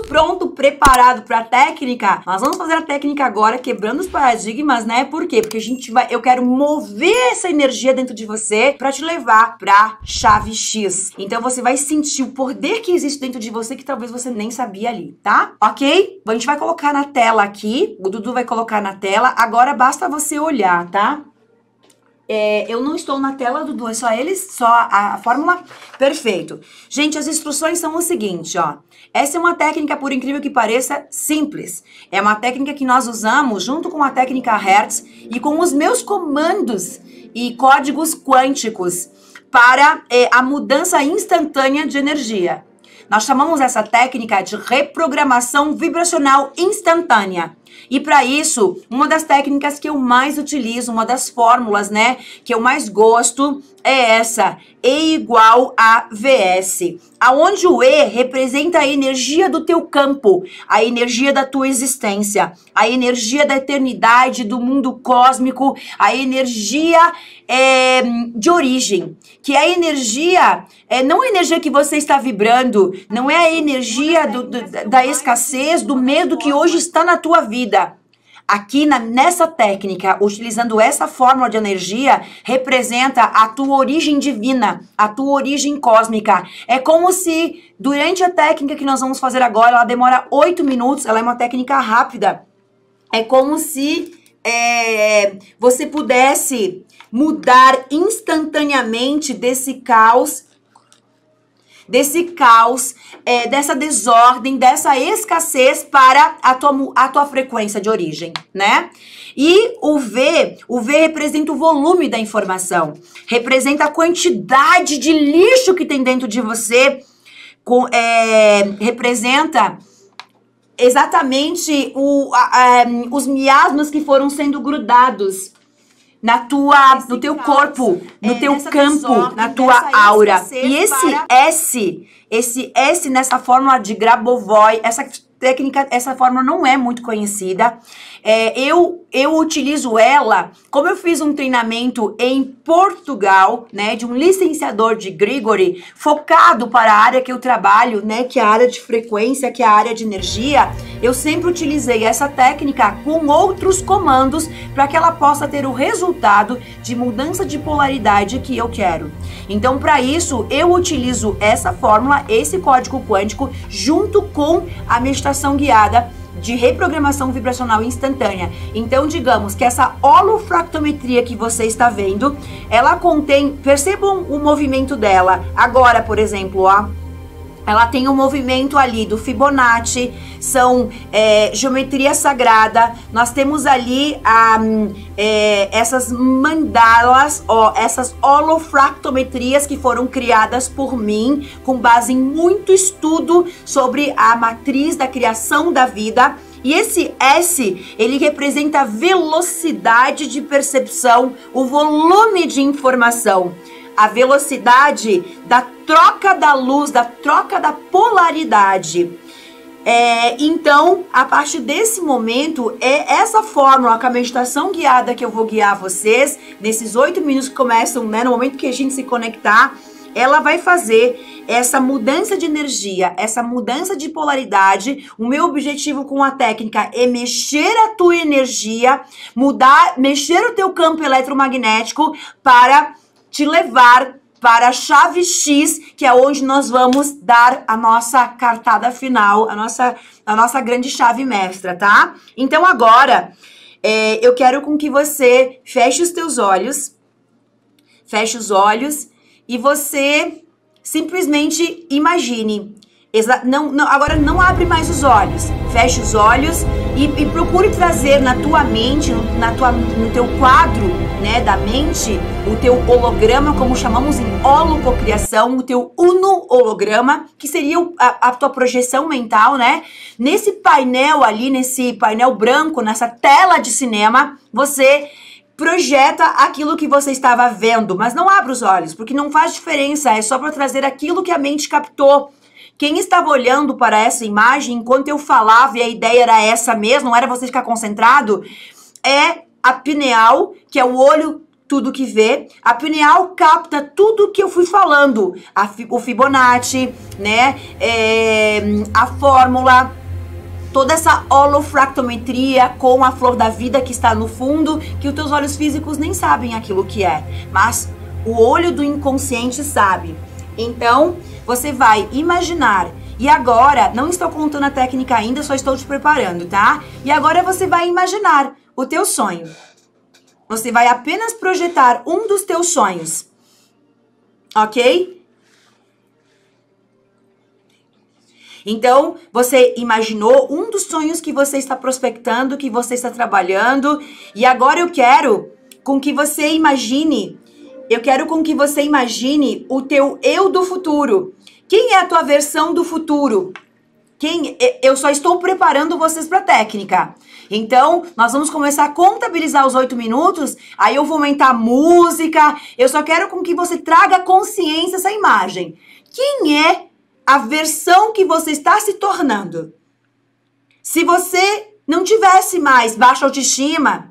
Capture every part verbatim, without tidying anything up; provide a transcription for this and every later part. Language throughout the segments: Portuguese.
pronto, preparado para a técnica? Nós vamos fazer a técnica agora, quebrando os paradigmas, né? Por quê? Porque a gente vai, eu quero mover essa energia dentro de você para te levar para chave X. Então você vai sentir o poder que existe dentro de você que talvez você nem sabia ali, tá? Ok? A gente vai colocar na tela aqui, o Dudu vai colocar na tela, agora basta você olhar, tá? É, eu não estou na tela, Dudu, é só eles, só a, a fórmula. Perfeito. Gente, as instruções são o seguinte, ó. Essa é uma técnica, por incrível que pareça, simples. É uma técnica que nós usamos junto com a técnica Hertz e com os meus comandos e códigos quânticos para é, a mudança instantânea de energia. Nós chamamos essa técnica de reprogramação vibracional instantânea. E para isso, uma das técnicas que eu mais utilizo, uma das fórmulas, né, que eu mais gosto é essa, E igual a V S. Aonde o E representa a energia do teu campo, a energia da tua existência, a energia da eternidade, do mundo cósmico, a energia é, de origem, que é a energia, é, não a energia que você está vibrando, não é a energia do, do, da escassez, do medo que hoje está na tua vida. Aqui na, nessa técnica, utilizando essa fórmula de energia, representa a tua origem divina, a tua origem cósmica. É como se, durante a técnica que nós vamos fazer agora, ela demora oito minutos, ela é uma técnica rápida. É como se é, você pudesse mudar instantaneamente desse caos, desse caos, é, dessa desordem, dessa escassez para a tua, a tua frequência de origem, né? E o V, o V representa o volume da informação, representa a quantidade de lixo que tem dentro de você, com, é, representa exatamente o, a, a, os miasmas que foram sendo grudados na tua, no teu corpo, no é, teu campo, na tua aura. E esse para... S, esse S nessa fórmula de Grabovoi, essa técnica, essa fórmula não é muito conhecida. É, eu, eu utilizo ela, como eu fiz um treinamento em Portugal, né, de um licenciador de Grigori, focado para a área que eu trabalho, né, que é a área de frequência, que é a área de energia, eu sempre utilizei essa técnica com outros comandos para que ela possa ter o resultado de mudança de polaridade que eu quero. Então, para isso, eu utilizo essa fórmula, esse código quântico, junto com a meditação guiada de reprogramação vibracional instantânea. Então, digamos que essa holofractometria que você está vendo, ela contém, percebam o movimento dela. Agora, por exemplo, ó, ela tem um movimento ali do Fibonacci, são é, geometria sagrada, nós temos ali a, é, essas mandalas, ó, essas holofractometrias que foram criadas por mim, com base em muito estudo sobre a matriz da criação da vida. E esse S, ele representa a velocidade de percepção, o volume de informação, a velocidade da troca da luz, da troca da polaridade. É, então, a partir desse momento, é essa fórmula com a meditação guiada que eu vou guiar vocês, nesses oito minutos que começam, né, no momento que a gente se conectar, ela vai fazer essa mudança de energia, essa mudança de polaridade. O meu objetivo com a técnica é mexer a tua energia, mudar, mexer o teu campo eletromagnético para te levar para a chave X, que é onde nós vamos dar a nossa cartada final, a nossa, a nossa grande chave mestra, tá? Então agora, é, eu quero com que você feche os teus olhos, feche os olhos e você simplesmente imagine. Não, não, agora não abre mais os olhos, feche os olhos e, e procure trazer na tua mente, na tua, no teu quadro, né, da mente, o teu holograma, como chamamos em holococriação, o teu uno-holograma, que seria a, a tua projeção mental, né? Nesse painel ali, nesse painel branco, nessa tela de cinema, você projeta aquilo que você estava vendo, mas não abre os olhos, porque não faz diferença, é só para trazer aquilo que a mente captou. Quem estava olhando para essa imagem, enquanto eu falava e a ideia era essa mesmo, não era você ficar concentrado, é a pineal, que é o olho tudo que vê. A pineal capta tudo que eu fui falando. A, o Fibonacci, né? É, a fórmula, toda essa holofractometria com a flor da vida que está no fundo, que os teus olhos físicos nem sabem aquilo que é. Mas o olho do inconsciente sabe. Então, você vai imaginar. E agora, não estou contando a técnica ainda, só estou te preparando, tá? E agora você vai imaginar o teu sonho. Você vai apenas projetar um dos teus sonhos. Ok? Então, você imaginou um dos sonhos que você está prospectando, que você está trabalhando. E agora eu quero com que você imagine, eu quero com que você imagine o teu eu do futuro. Quem é a tua versão do futuro? Quem? Eu só estou preparando vocês para a técnica. Então, nós vamos começar a contabilizar os oito minutos, aí eu vou aumentar a música. Eu só quero com que você traga consciência essa imagem. Quem é a versão que você está se tornando? Se você não tivesse mais baixa autoestima,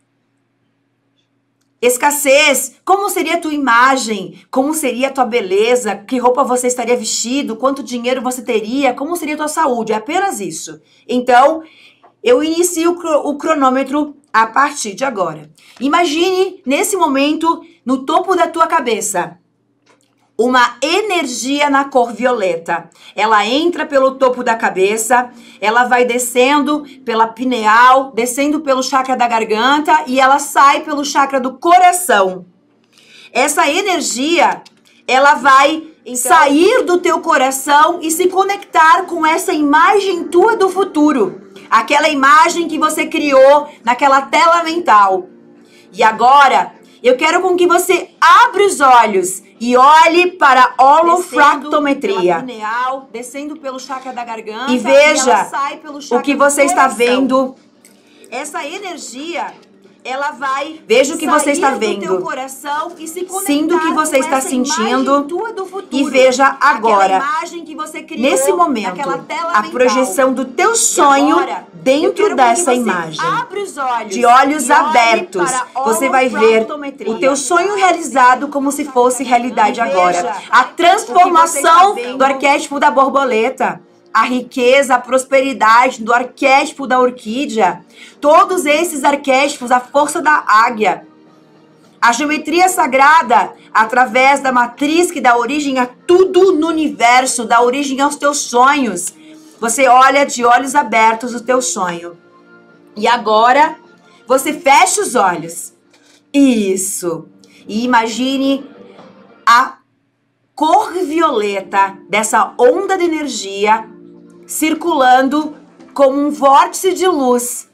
escassez, como seria a tua imagem? Como seria a tua beleza? Que roupa você estaria vestido? Quanto dinheiro você teria? Como seria a tua saúde? É apenas isso. Então, eu inicio o cronômetro a partir de agora. Imagine, nesse momento, no topo da tua cabeça, uma energia na cor violeta. Ela entra pelo topo da cabeça, ela vai descendo pela pineal, descendo pelo chakra da garganta e ela sai pelo chakra do coração. Essa energia, ela vai então sair do teu coração e se conectar com essa imagem tua do futuro. Aquela imagem que você criou naquela tela mental. E agora, eu quero com que você abra os olhos e olhe para a holofractometria. Pineal, descendo pelo chakra da garganta, e veja e ela sai pelo chakra o que você está vendo. Essa energia, ela vai veja o que você está vendo. Teu coração e se sinta o que você está sentindo e veja agora, que você criou nesse momento, a projeção do teu sonho agora, dentro dessa imagem. Os olhos, de olhos abertos, você vai ver o teu sonho realizado como se fosse realidade agora. A transformação do arquétipo da borboleta. A riqueza, a prosperidade do arquétipo da orquídea. Todos esses arquétipos, a força da águia. A geometria sagrada, através da matriz que dá origem a tudo no universo, dá origem aos teus sonhos. Você olha de olhos abertos o teu sonho. E agora, você fecha os olhos. Isso. E imagine a cor violeta dessa onda de energia circulando como um vórtice de luz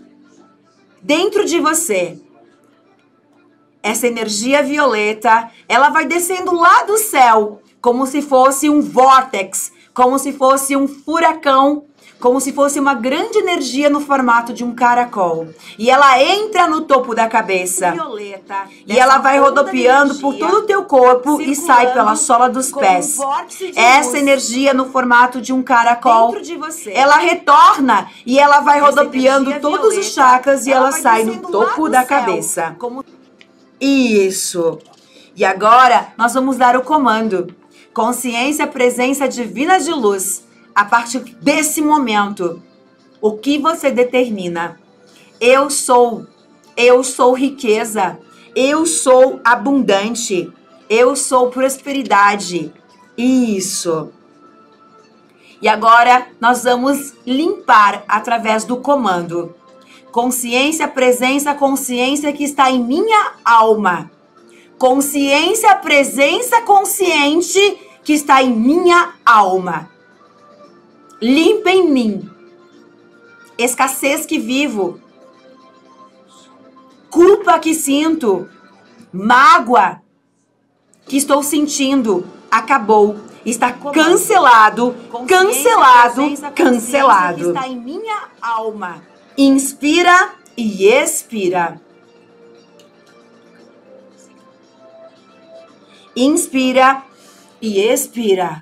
dentro de você. Essa energia violeta, ela vai descendo lá do céu, como se fosse um vórtex, como se fosse um furacão, como se fosse uma grande energia no formato de um caracol. E ela entra no topo da cabeça. Violeta, e ela vai rodopiando por todo o teu corpo e sai pela sola dos pés. Um Essa energia no formato de um caracol, dentro de você, ela retorna e ela vai Essa rodopiando todos violeta, os chakras e ela, ela sai no topo da céu, cabeça. Como... Isso. E agora nós vamos dar o comando. Consciência, presença divina de luz. A partir desse momento, o que você determina? Eu sou, eu sou riqueza, eu sou abundante, eu sou prosperidade. Isso. E agora nós vamos limpar através do comando. Consciência, presença, consciência que está em minha alma. Consciência, presença, consciente que está em minha alma. Limpa em mim. Escassez que vivo. Culpa que sinto. Mágoa que estou sentindo. Acabou. Está cancelado. Cancelado. Cancelado. Que está em minha alma. Inspira e expira. Inspira e expira.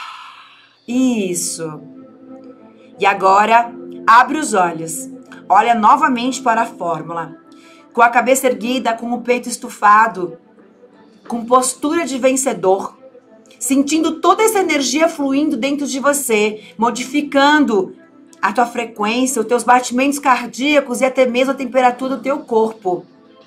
Isso. E agora, abre os olhos. Olha novamente para a fórmula. com a cabeça erguida, com o peito estufado, com postura de vencedor, sentindo toda essa energia fluindo dentro de você, modificando a tua frequência, os teus batimentos cardíacos e até mesmo a temperatura do teu corpo.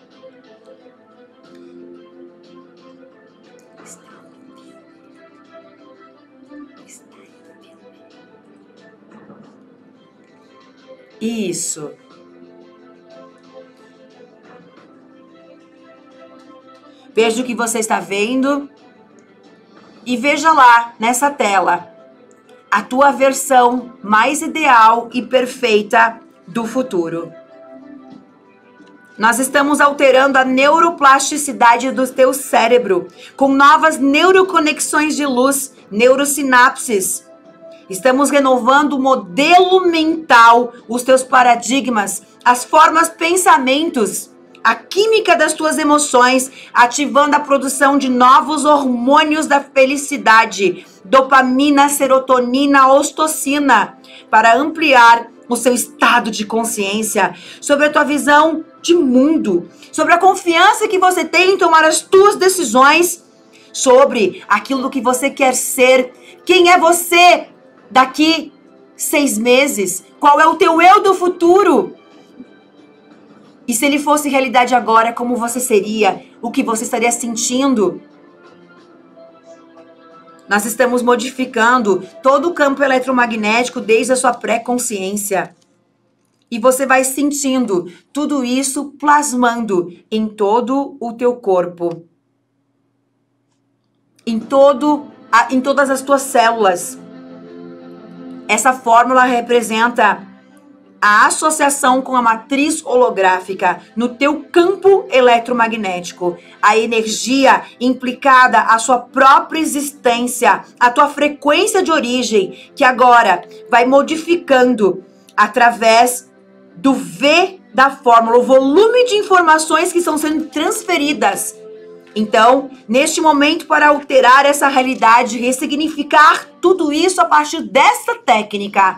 Isso. Veja o que você está vendo e veja lá nessa tela a tua versão mais ideal e perfeita do futuro. Nós estamos alterando a neuroplasticidade do teu cérebro com novas neuroconexões de luz, neurosinapses. Estamos renovando o modelo mental, os teus paradigmas, as formas, pensamentos, a química das tuas emoções, ativando a produção de novos hormônios da felicidade, dopamina, serotonina, ocitocina, para ampliar o seu estado de consciência, sobre a tua visão de mundo, sobre a confiança que você tem em tomar as tuas decisões, sobre aquilo que você quer ser, quem é você daqui seis meses, qual é o teu eu do futuro. E se ele fosse realidade agora, como você seria? O que você estaria sentindo? Nós estamos modificando todo o campo eletromagnético desde a sua pré-consciência. E você vai sentindo tudo isso plasmando em todo o teu corpo. Em, todo, em todas as tuas células. Essa fórmula representa a associação com a matriz holográfica no teu campo eletromagnético, a energia implicada, a sua própria existência, a tua frequência de origem, que agora vai modificando através do V da fórmula, o volume de informações que estão sendo transferidas. Então, neste momento, para alterar essa realidade, ressignificar tudo isso a partir dessa técnica,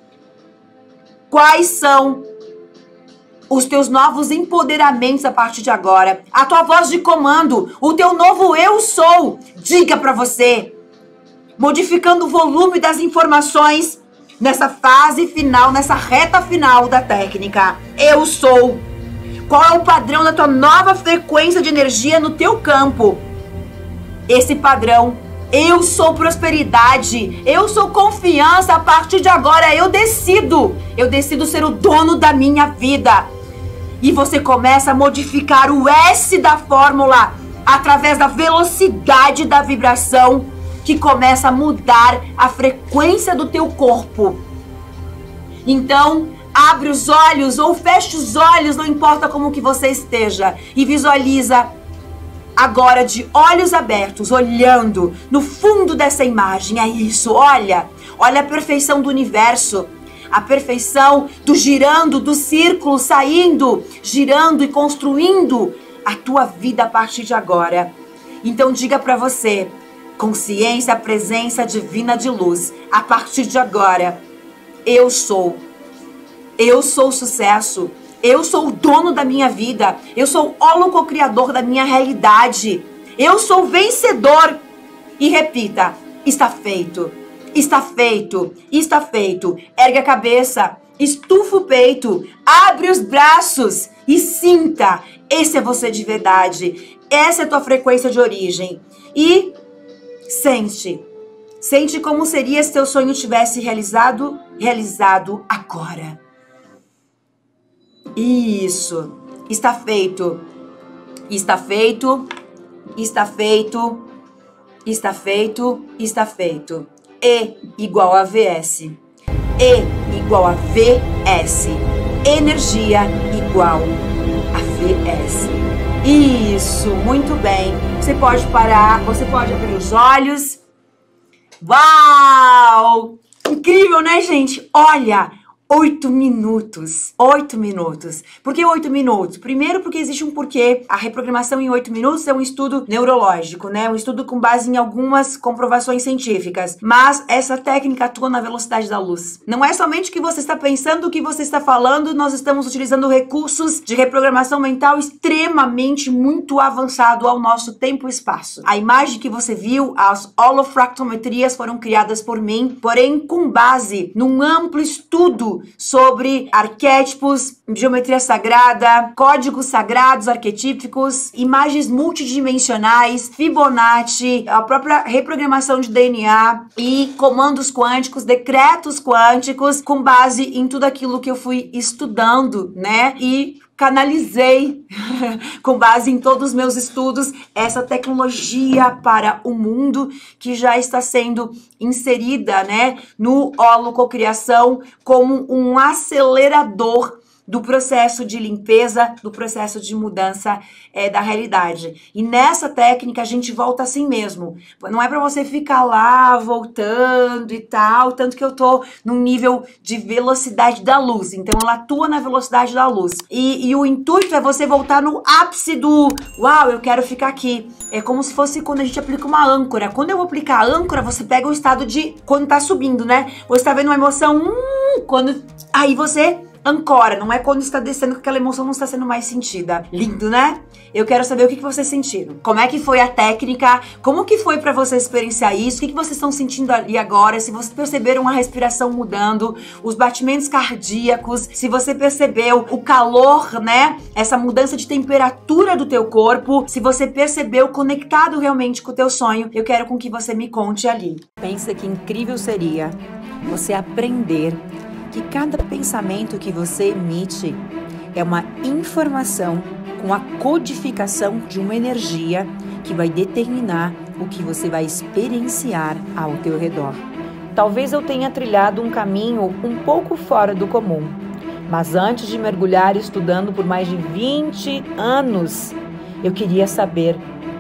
quais são os teus novos empoderamentos a partir de agora? A tua voz de comando, o teu novo eu sou, diga para você, modificando o volume das informações nessa fase final, nessa reta final da técnica. Eu sou. Qual é o padrão da tua nova frequência de energia no teu campo? Esse padrão, eu sou prosperidade, eu sou confiança, a partir de agora eu decido, eu decido ser o dono da minha vida. E você começa a modificar o S da fórmula através da velocidade da vibração que começa a mudar a frequência do teu corpo. Então, abre os olhos ou fecha os olhos, não importa como que você esteja, e visualiza agora de olhos abertos, olhando no fundo dessa imagem. É isso, olha, olha a perfeição do universo, a perfeição do girando, do círculo, saindo, girando e construindo a tua vida a partir de agora. Então diga para você, consciência, presença divina de luz, a partir de agora, eu sou. Eu sou o sucesso, eu sou o dono da minha vida, eu sou o holoco-criador da minha realidade, eu sou o vencedor. E repita, está feito, está feito, está feito. Ergue a cabeça, estufa o peito, abre os braços e sinta, esse é você de verdade, essa é a tua frequência de origem. E sente, sente como seria se teu sonho tivesse realizado, realizado agora. Isso, está feito, está feito, está feito, está feito, está feito. E igual a V S, E igual a V S, energia igual a V S. Isso, muito bem. Você pode parar, você pode abrir os olhos. Uau! Incrível, né, gente? Olha, Oito minutos. Oito minutos. Por que oito minutos? Primeiro porque existe um porquê. A reprogramação em oito minutos é um estudo neurológico, né? Um estudo com base em algumas comprovações científicas. Mas essa técnica atua na velocidade da luz. Não é somente o que você está pensando, o que você está falando. Nós estamos utilizando recursos de reprogramação mental extremamente muito avançado ao nosso tempo e espaço. A imagem que você viu, as holofractometrias foram criadas por mim, porém com base num amplo estudo sobre arquétipos, geometria sagrada, códigos sagrados arquetípicos, imagens multidimensionais, Fibonacci, a própria reprogramação de D N A e comandos quânticos, decretos quânticos, com base em tudo aquilo que eu fui estudando, né? E canalizei, com base em todos os meus estudos, essa tecnologia para o mundo que já está sendo inserida, né, no holococriação como um acelerador do processo de limpeza, do processo de mudança é, da realidade. E nessa técnica a gente volta assim mesmo. Não é para você ficar lá voltando e tal, tanto que eu tô num nível de velocidade da luz. Então ela atua na velocidade da luz. E, e o intuito é você voltar no ápice do uau, eu quero ficar aqui. É como se fosse quando a gente aplica uma âncora. Quando eu aplicar a âncora, você pega o estado de quando tá subindo, né? Você tá vendo uma emoção, hum, quando aí você ancora, não é quando está descendo que aquela emoção não está sendo mais sentida. Lindo, né? Eu quero saber o que, que vocês sentiram. Como é que foi a técnica? Como que foi pra vocês experienciar isso? O que, que vocês estão sentindo ali agora? Se vocês perceberam a respiração mudando, os batimentos cardíacos, se você percebeu o calor, né? Essa mudança de temperatura do teu corpo, se você percebeu conectado realmente com o teu sonho, eu quero com que você me conte ali. Pensa que incrível seria você aprender que cada pensamento que você emite é uma informação com a codificação de uma energia que vai determinar o que você vai experienciar ao teu redor. Talvez eu tenha trilhado um caminho um pouco fora do comum, mas antes de mergulhar estudando por mais de vinte anos, eu queria saber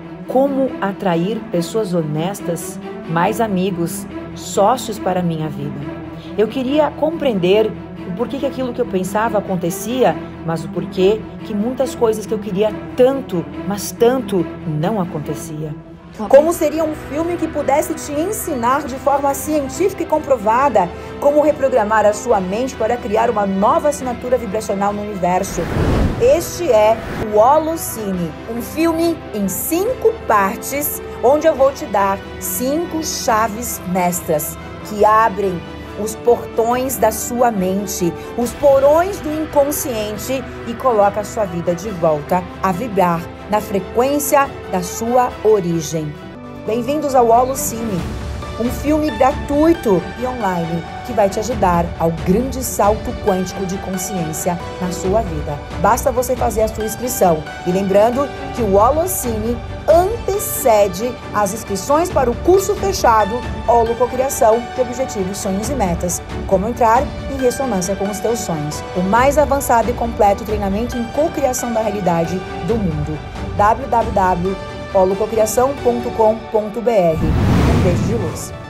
como atrair pessoas honestas, mais amigos, sócios para a minha vida. Eu queria compreender o porquê que aquilo que eu pensava acontecia, mas o porquê que muitas coisas que eu queria tanto, mas tanto, não acontecia. Como seria um filme que pudesse te ensinar de forma científica e comprovada como reprogramar a sua mente para criar uma nova assinatura vibracional no universo. Este é o Holocine, um filme em cinco partes, onde eu vou te dar cinco chaves mestras que abrem os portões da sua mente, os porões do inconsciente e coloca a sua vida de volta a vibrar na frequência da sua origem. Bem-vindos ao Holocine, um filme gratuito e online que vai te ajudar ao grande salto quântico de consciência na sua vida. Basta você fazer a sua inscrição. E lembrando que o Holocine antecede as inscrições para o curso fechado Holococriação de Objetivos, Sonhos e Metas. Como entrar em ressonância com os teus sonhos. O mais avançado e completo treinamento em cocriação da realidade do mundo. w w w ponto holococriação ponto com ponto b r. Um beijo de luz.